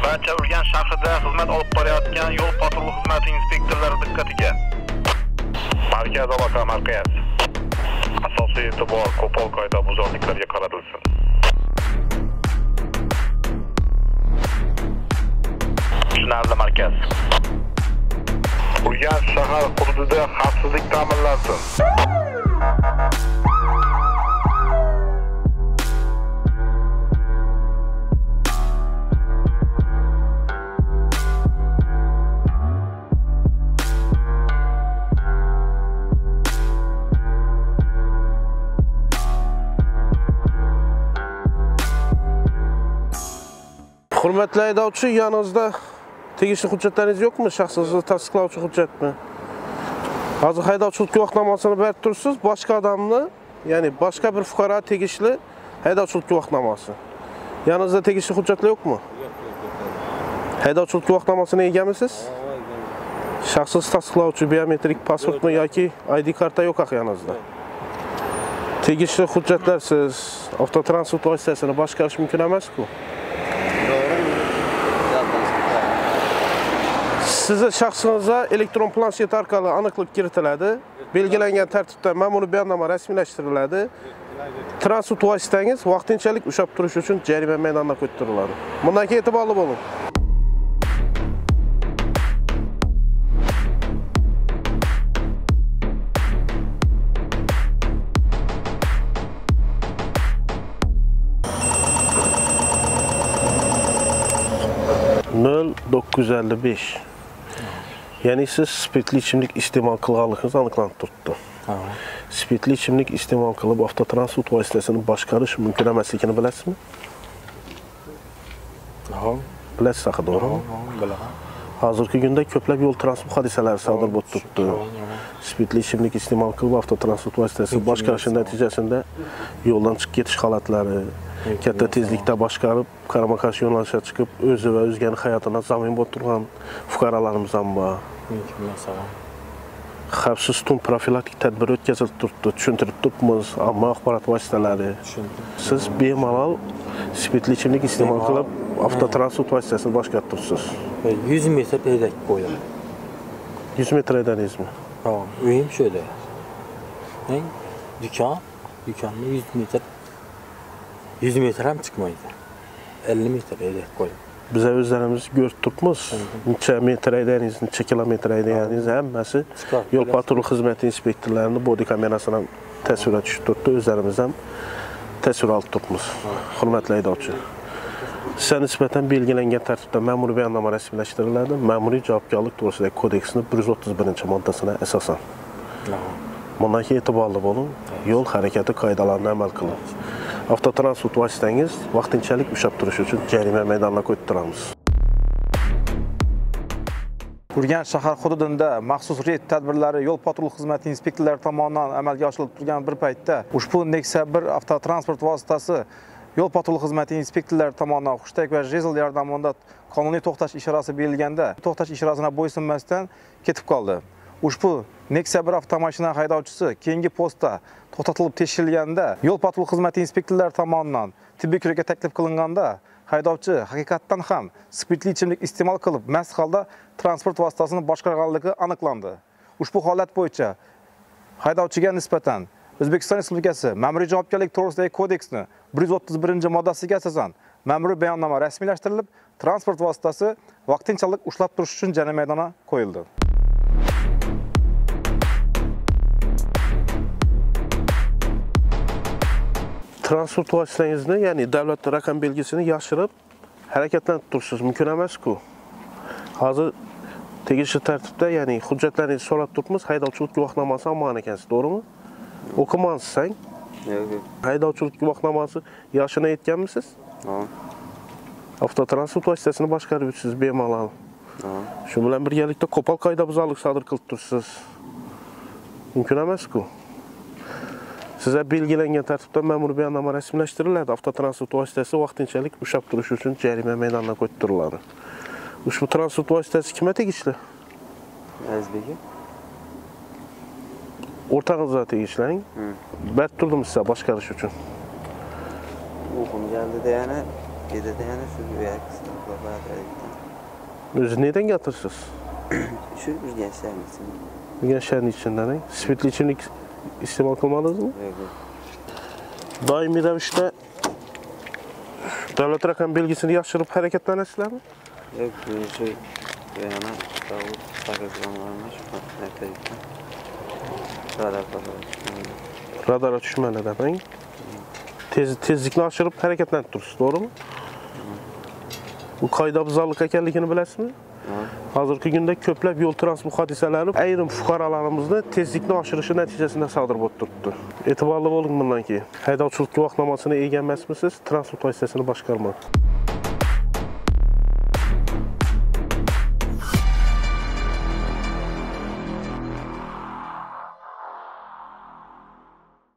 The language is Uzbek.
Barcha Urganch shahrida xizmat olib borayotgan yo'l patrul xizmati inspektorlari diqqatiga. Markaz aloqa markaz. Asosiy e'tibor qo'pol qoida buzarliklarga qaratilsin. Tushunarli markaz. Urganch shahar hududida xavfsizlik ta'minlansin. Hurmatli haydovchi, yoningizda tegishli hujjatlaringiz yo'qmi? Shaxsingizni tasdiqlovchi hujjatmi? Hozir haydovchilik guvohnomasini berib tursiz, boshqa odamni, ya'ni boshqa bir fuqaro tegishli haydovchilik guvohnomasi. Yoningizda tegishli hujjatlar yo'qmi? Haydovchilik guvohnomasini egamisiz? Shaxsingizni tasdiqlovchi biometrik pasportmi yoki ID karta yo'q yoningizda? Tegishli hujjatlarsiz avtotransport vositasini boshqarish mumkin emas-ku. Sizni shaxsingizga elektron planshet orqali aniqlik kiritiladi. Belgilangan tartibda ma'muriy bayonnoma rasmiylashtiriladi. Transport vositangiz vaqtinchalik ushlab turish uchun jarima maydoniga ko'tariladi. Bundan keyin e'tiborli bo'ling. Yani siz spirtli içimlik iste'mol qilganligingiz aniqlanib turibdi. Spirtli içimlik iste'mol qilib avtotransport vositasini boshqarish mumkin emasligini bilasizmi? Bilasiz, to'g'rimi? Bilaman. Hozirgi kunda ko'plab yo'l transport hodisalari sodir bo'lib turibdi. Spirtli ichimlik iste'mol qilib avtotransport vositasini boshqarish natijasida yo'ldan chiqib ketish holatlari, katta tezlikda boshqarib, qarama-qarshi yo'nalishga chiqib, o'zi va o'zganing hayotini zamin bo'lib turgan fuqarolarimiz ham bor. Xavfsiz tun profilaktik tadbir o'tkazilib turibdi, tushuntirib turibmiz, ammo axborot vositalari. Siz bemalol spirtli ichimlik iste'mol qilib avtotransport vositasini boshqarib turibsiz. 100 metr haydab qo'ydim. 100 metr haydadingizmi? Ha, uyim şöyle. Dükkanı 100 metr ham chiqmaydi. 50 metr haydab qo'ydim. Biz o'zlarimiz ko'rib turibmiz. Necha metr haydadingiz, necha kilometr haydadingiz, hammasi yo'l patrul xizmati inspektorlarining bodi kamerasidan tasvirga tushib turibdi. O'zlarimiz ham tasvir olib turibmiz. Hurmatli haydovchi, sizga nisbatan belgilangan tartibda ma'muriy bayonnoma rasmiylashtiriladi. Ma'muriy javobgarlik to'g'risidagi kodeksning 131-moddasiga asosan. Bundan keyin e'tiborli bo'ling, yo'l harakati qoidalarini amal qiling. Avtotransport vositangiz vaqtinchalik ushlab turish uchun jarima maydoniga ko'taramiz. Urganch shahar hududida maxsus reyd tadbirlari yo'l patrul xizmati inspektorlari tomonidan amalga oshirilib turgan bir paytda ushbu Nexia 1 avtotransport vositasi yo'l patrul xizmati inspektorlari tomonidan hushtak va jezl yordamida qonuniy to'xtash ishorasi berilganda, to'xtash ishorasini bo'ysunmasdan ketib qoldi. Ushbu Nexia 1 avtomashina haydovchisi keyingi postda to'xtatilib tekshirilganda, yo'l patrul xizmati inspektorlari tomonidan tibbiy ko'rikka taklif qilinganda, haydovchi haqiqatdan ham spirtli ichimlik iste'mol qilib, mast holda transport vositasini boshqarganligi aniqlandi. Ushbu holat bo'yicha haydovchiga nisbatan O'zbekiston Respublikasi Ma'muriy javobgarlik to'g'risidagi kodeksning 131-moddasiga asosan ma'muriy bayonnoma rasmiylashtirilib, transport vositasi vaqtinchalik ushlab turish uchun jarima maydoniga qo'yildi. Transport vositangizni, ya'ni davlat raqam belgisini yashirib harakatlanib tursiz mumkin emas-ku. Hozir tegishli tartibda, ya'ni hujjatlaringizni so'rab turibmiz, haydovchilik guvohnomasi olmagan ekansiz, to'g'rimi? O'qimansizsan? Yo'q. Haydovchilik guvohnomasi yoshini aytganmisiz? Ha. Avtotransport vositasini boshqarib yuribsiz bemalol. Ha. Shu bilan birgalikda qo'pol qoidabuzarlik sodir qilib tursiz. Mumkin emas-ku. Sizga belgilangan tartibda ma'muriy bayonnoma rasmiylashtiriladi. Avtotransport vositasi vaqtinchalik ushlab turish uchun jarima maydoniga ko'tariladi. Ushbu transport vositasi kimga tegishli? Azizbekka. O'rtangizga tegishli. Berib turdim sizga boshqarish uchun. O'qim keldi-da yana Gedede yana şu reaksiya Özü neden getirsiz? Şu Ürgen şəhərinin. Ürgen şəhərinin içinden. Spirtli içimlik istemal kılmalıyız mı? Yox. Daimi rəvişdə devlet rakam belgisini yaşırıp hareketlenirsinizler mi? Yox, şu yana davul sakızlanlarmış nətərikdə. Radara düşmeli demek. Tezlikini aşırıp hareketlendiririz, doğru mu? Bu kaydabızarlık ekerlikini bilesiniz mi? Hazırki günde köplep yol transport hadiseleri ayrim fuqaralarımızda tezlikni aşırışı neticesinde sadır tuttu. Etibarlı olun bundan ki, haydavçılık vaxtnamasını eğənməsmisiniz, transport vasitəsini başqarmaq.